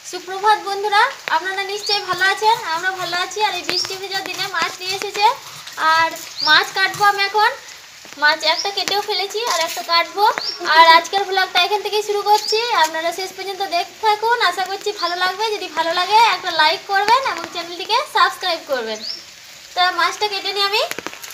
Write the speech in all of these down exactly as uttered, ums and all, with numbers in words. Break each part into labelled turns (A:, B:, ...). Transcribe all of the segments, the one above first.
A: সুপ্রভাত বন্ধুরা, আপনারা নিশ্চয়ই ভালো আছেন। আমরা ভালো আছি। আর এই বৃষ্টি ভেজা দিনে মাছ নিয়ে এসেছে, আর মাছ কাটবো আমি এখন। মাছ একটা কেটেও ফেলেছি আর একটা কাটবো। আর আজকের ব্লগটা এখান থেকেই শুরু করছি। আপনারা শেষ পর্যন্ত দেখতে থাকুন, আশা করছি ভালো লাগবে। যদি ভালো লাগে একটা লাইক করবেন এবং চ্যানেলটিকে সাবস্ক্রাইব করবেন। তা মাছটা কেটে নিই আমি।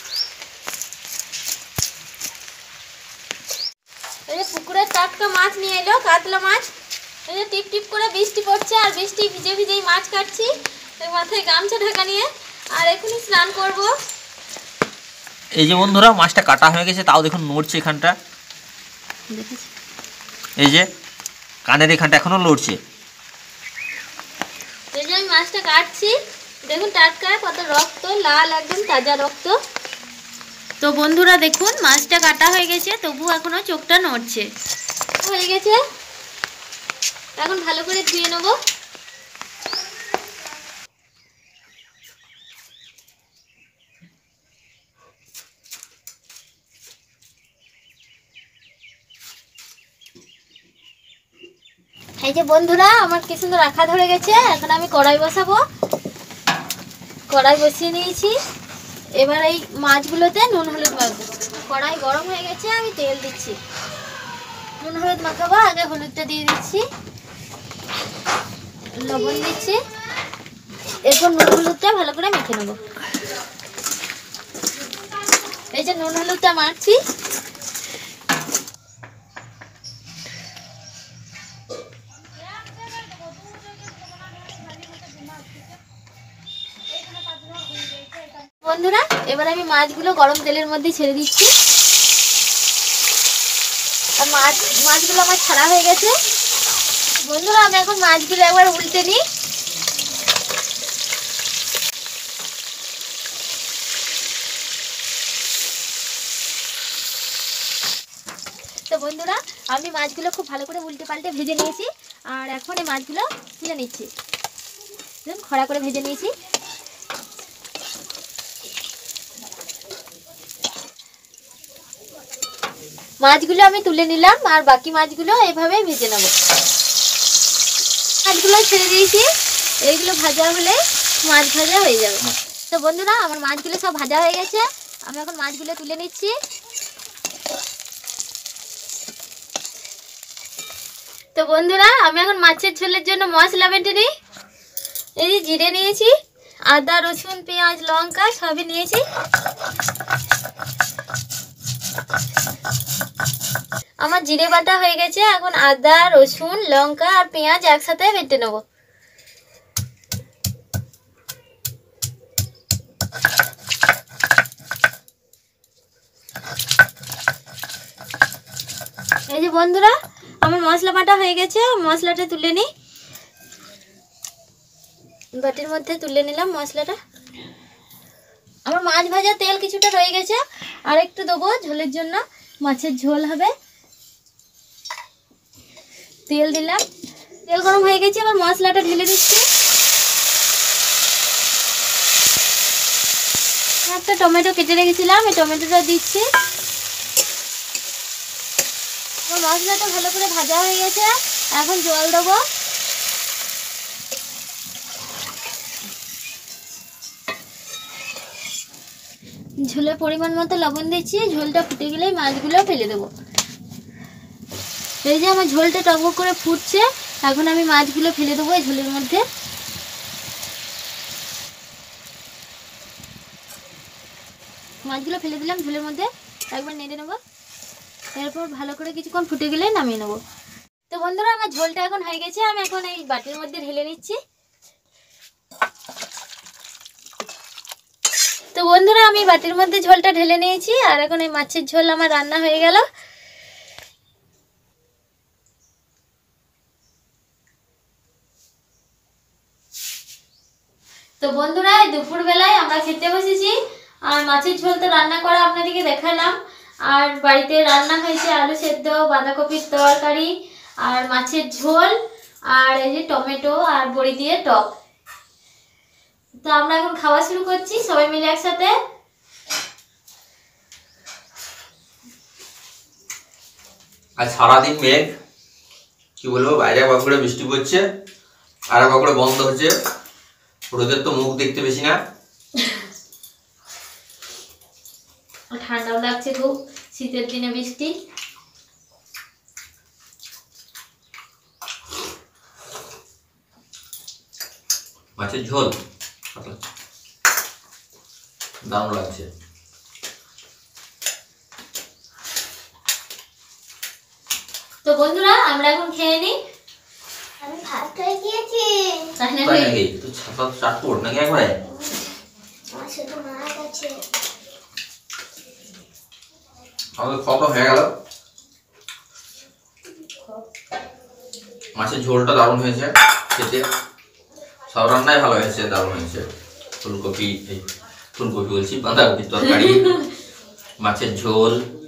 A: এই যে পুকুরের টাটকা মাছ নিয়ে এলো, কাতলা মাছ। এই যে টিপ টিপ করে বৃষ্টি পড়ছে, আর বৃষ্টি ভিজে ভিজেই মাছ কাটছি মাথায় গামছা ঢাকা নিয়ে। আর এখনই স্নান করব।
B: এই যে বন্ধুরা, মাছটা কাটা হয়ে গেছে, তাও দেখুন নড়ছে এখানটা। এই যে কানের এখানটা এখনো লড়ছে।
A: এই যে আমি মাছটা কাটছি, দেখুন টাটকা, কত রক্ত, লাল একদম তাজা রক্ত। তো বন্ধুরা দেখুন, মাছটা কাটা হয়ে গেছে, তবু এখনো চোখটা নড়ছে। হয়ে গেছে, এখন ভালো করে ধুয়ে নেব। এই যে বন্ধুরা, আমার কি সুন্দর রাখা ধরে গেছে। এখন আমি কড়াই বসাবো। কড়াই বসিয়ে নিয়েছি। এবার এই মাছগুলোতে নুন হলুদ মাখবো। কড়াই গরম হয়ে গেছে, আমি তেল দিচ্ছি। নুন হলুদ মাখাবো। আগে হলুদটা দিয়ে দিচ্ছি, লবণ দিচ্ছি। এরপর নুন হলুদটা ভালো করে মেখে নেব। এই যে নুন হলুদটা মাখছি। বন্ধুরা, এবার আমি মাছগুলো গরম তেলের মধ্যে ছেড়ে দিচ্ছি। আর মাছ মাছগুলো আমার ছাড়া হয়ে গেছে। বন্ধুরা, আমি এখন মাছগুলো একবার উল্টে নিই। তো বন্ধুরা, আমি মাছগুলো খুব ভালো করে উল্টে পাল্টে ভেজে নিয়েছি। আর এখন এই মাছগুলো তুলে নিচ্ছি। দেখুন, খড়া করে ভেজে নিয়েছি। মাছগুলো আমি তুলে নিলাম, আর বাকি মাছগুলো এইভাবে ভেজে নেব। মাছগুলো ছেড়ে দিয়েছি, এইগুলো ভাজা হলে মাছ ভাজা হয়ে যাবে। তো বন্ধুরা, আমার মাছগুলো সব ভাজা হয়ে গেছে। আমি এখন মাছগুলো তুলে নিচ্ছি। তো বন্ধুরা, আমি এখন মাছের ঝোলের জন্য মশলা বেটে নিই। এই যে জিরে নিয়েছি, আদা রসুন পেঁয়াজ লঙ্কা সবই নিয়েছি। আমার জিরে বাটা হয়ে গেছে। এখন আদা রসুন লঙ্কা আর পেঁয়াজ একসাথে বেটে নেব। এই যে বন্ধুরা, আমার মশলা বাটা হয়ে গেছে। মশলাটা তুলে নিই। বাটির মধ্যে তুলে নিলাম মশলাটা। আমার মাছ ভাজা তেল কিছুটা রয়ে গেছে, আর একটু দেবো ঝোলের জন্য। মাছের ঝোল হবে। তেল দিলাম, তেল গরম হয়ে গেছে। আবার মশলাটা ঢেলে দিচ্ছি। একটা টমেটো কেটে রেখেছিলাম, এই টমেটোটা দিচ্ছি। আমার মশলাটা ভালো করে ভাজা হয়ে গেছে। এখন জল দেবো। ঝোলের পরিমাণ মতো লবণ দিচ্ছি। ঝোলটা ফুটে গেলেই মাছগুলো ফেলে দেবো। এই যে আমার ঝোলটা টকবক করে ফুটছে, এখন আমি মাছগুলো ফেলে দেবো এই ঝোলের মধ্যে। মাছগুলো ফেলে দিলাম ঝোলের মধ্যে, একবার নেড়ে নেবো। এরপর ভালো করে কিছুক্ষণ ফুটে গেলে নামিয়ে নেবো। তো বন্ধুরা, আমার ঝোলটা এখন হয়ে গেছে। আমি এখন এই বাটির মধ্যে ঢেলে নিচ্ছি। তো বন্ধুরা, আমি বাটির মধ্যে ঝোলটা ঢেলে নিয়েছি। আর এখন এই মাছের ঝোল আমার রান্না হয়ে গেল। তো বন্ধুরা, এই দুপুরবেলায় আমরা খেতে বসেছি। আর মাছের ঝোল তো রান্না করা আপনাদেরকে দেখালাম। আর বাড়িতে রান্না হয়েছে আলু সেদ্ধ, বাঁধাকপির তরকারি, আর মাছের ঝোল, আর এই যে টমেটো আর বড়ি দিয়ে টক। তো আমরা এখন খাওয়া শুরু করছি সবাই মিলে একসাথে।
B: আজ সারাদিন মেঘ, কি বলবো, বাইরে বাঁকুড়ে বৃষ্টি পড়ছে। আর একবার করে বন্ধ হচ্ছে। রোদের তো মুখ দেখতে বেশি না।
A: ঠান্ডাও লাগছে খুব, শীতের দিনে বৃষ্টি।
B: মাছের ঝোল দারুণ লাগছে।
A: তো বন্ধুরা আমরা এখন খেয়ে নিই।
C: আমি ভাত খেয়ে গিয়েছি।
A: তাই
B: তাই
A: নাকি?
B: নাকি? তুই ছাতা চাটপট নাকি একবারে?
C: আমার শুধু মাছ আছে।
B: আমাদের খাওয়া তো হয়ে গেল। মাছের ঝোলটা দারুণ হয়েছে খেতে, সব রান্নাই ভালো হয়েছে, দারুণ হয়েছে। ফুলকপি, এই ফুলকপি বলছি, বাঁধাকপির তরকারি, মাছের ঝোল।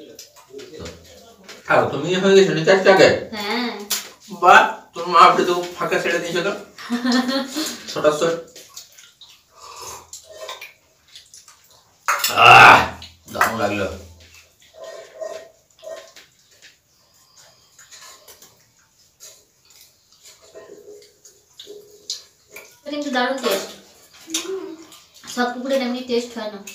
B: খাও, তুমি হয়ে গেছো নাকি আজকে?
A: হ্যাঁ।
B: বাহ, তোর মা আপনি তো ফাঁকা ছেড়ে দিয়েছো তো। ছোটা ছোট। আহ, দারুণ লাগলো।
A: কিন্তু দারুণ টেস্ট, সব পুকুরের এমনি টেস্ট হয় না।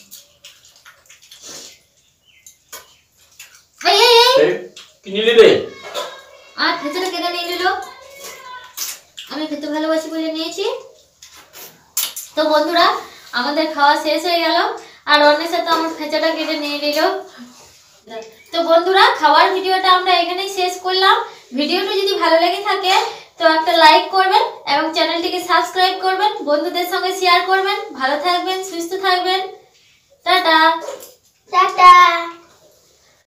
A: এই এই এই
B: কি নিলি রে?
A: আর ভেতরে কেটে নিয়ে নিল, আমি খেতে ভালোবাসি বলে নিয়েছি। তো বন্ধুরা আমাদের খাওয়া শেষ হয়ে গেল, আর অন্যের সাথে আমার খেঁচাটা কেটে নিয়ে নিল। তো বন্ধুরা খাওয়ার ভিডিওটা আমরা এখানেই শেষ করলাম। ভিডিওটা যদি ভালো লেগে থাকে তো একটা লাইক করবেন এবং চ্যানেলটিকে সাবস্ক্রাইব করবেন, বন্ধুদের সঙ্গে শেয়ার করবেন। ভালো থাকবেন, সুস্থ থাকবেন। Tata
C: tata.